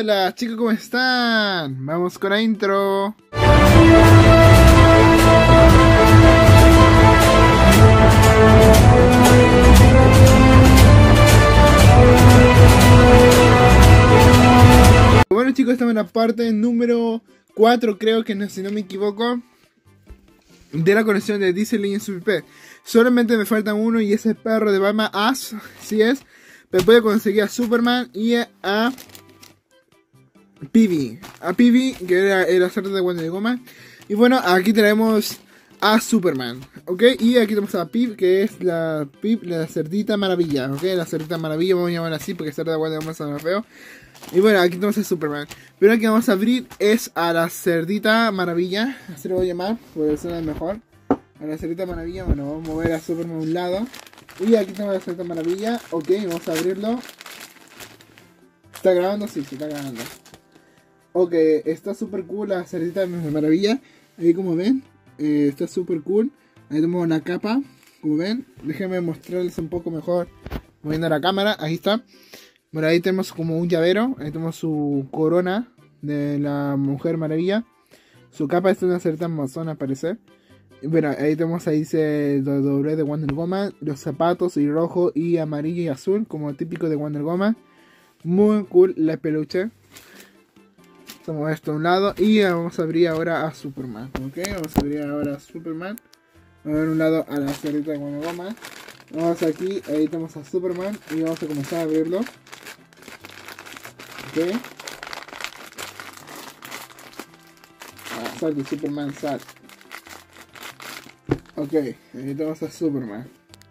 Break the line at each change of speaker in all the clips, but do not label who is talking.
Hola chicos, ¿cómo están? Vamos con la intro. Bueno chicos, estamos en la parte número 4, creo que no, si no me equivoco, de la colección de DC Legends Super Pet. Solamente me faltan uno y ese perro de Batman Ash, si es. Pero puedo conseguir a Superman y a Pibi. A Pibi, que era el acerto de Wonder Woman. Y bueno, aquí tenemos a Superman, ¿ok? Y aquí tenemos a Pip, que es la cerdita maravilla, ¿ok? La cerdita maravilla, vamos a llamarla así porque cerda de Wonder Woman suena feo. Y bueno, aquí tenemos a Superman. Pero aquí vamos a abrir es a la cerdita maravilla, así lo voy a llamar, porque suena mejor. A la cerdita maravilla, bueno, vamos a mover a Superman a un lado. Y aquí tenemos la cerdita maravilla, ok, vamos a abrirlo. ¿Está grabando? Sí, está grabando. Ok, está super cool la cerdita maravilla. Ahí como ven, está super cool. Ahí tenemos una capa, como ven. Déjenme mostrarles un poco mejor moviendo la cámara, ahí está. Bueno, ahí tenemos como un llavero. Ahí tenemos su corona de la Mujer Maravilla. Su capa es una cerdita amazona, parece. Bueno, ahí tenemos, ahí dice W de Wonder Woman. Los zapatos y rojo y amarillo y azul, como típico de Wonder Woman. Muy cool la peluche. Vamos a esto a un lado. Y vamos a abrir ahora a Superman. Ok, vamos a abrir ahora a Superman. Vamos a ver un lado a la cerdita de Wonder Woman. Vamos aquí, ahí tenemos a Superman. Y vamos a comenzar a abrirlo. Ok. Sal de Superman, sal. Ok, ahí tenemos a Superman.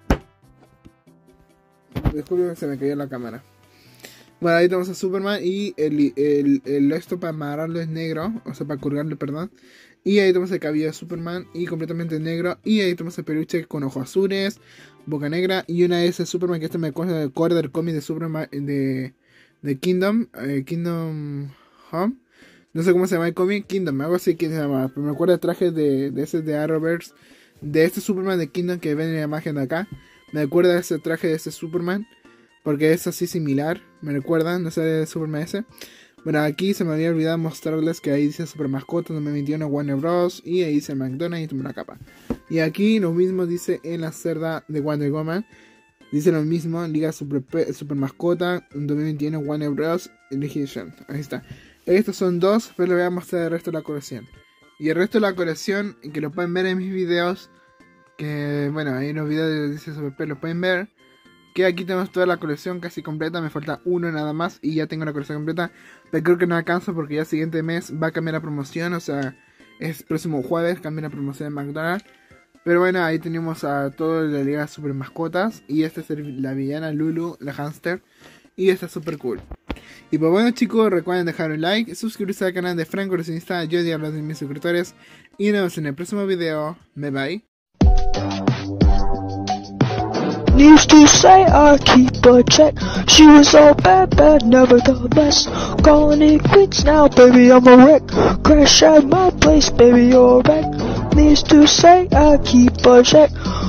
Disculpen que se me cayó la cámara. Bueno, ahí tenemos a Superman y esto para amarrarlo es negro, o sea, para colgarlo, perdón. Y ahí tenemos el cabello de Superman y completamente negro. Y ahí tenemos el peluche con ojos azules, boca negra. Y una es el Superman, que este me acuerda del cómic de Superman de Kingdom Home. No sé cómo se llama el cómic, Kingdom, algo así que se llama. Pero me acuerdo del traje de ese de Arrowverse, de este Superman de Kingdom que ven en la imagen de acá. Me acuerda de ese traje de ese Superman, porque es así similar, me recuerdan, no sé de Superman ese. Bueno, aquí se me había olvidado mostrarles que ahí dice Super Mascota 2021 Warner Bros. Y ahí dice McDonald's y toma una capa. Y aquí lo mismo dice en la cerda de Wonder Woman. Dice lo mismo, Liga Super Mascota 2021 Warner Bros. Edition. Ahí está. Estos son dos, pero les voy a mostrar el resto de la colección. Y el resto de la colección, que lo pueden ver en mis videos. Que bueno, ahí en los videos de dice Super P lo pueden ver. Que aquí tenemos toda la colección casi completa. Me falta uno nada más y ya tengo la colección completa. Pero creo que no alcanza porque ya el siguiente mes va a cambiar la promoción. O sea, es próximo jueves cambia la promoción en McDonald's. Pero bueno, ahí tenemos a todo de la Liga Super Mascotas. Y esta es la villana Lulu, la hamster. Y esta es super cool. Y pues bueno chicos, recuerden dejar un like, suscribirse al canal de Frank Coleccionista. Yo ya hablo de mis suscriptores. Y nos vemos en el próximo video. Bye bye.
Used to say I keep a check. She was all bad, never the best. Calling it quits now, baby, I'm a wreck. Crash at my place, baby, you're a wreck. Used to say I keep a check.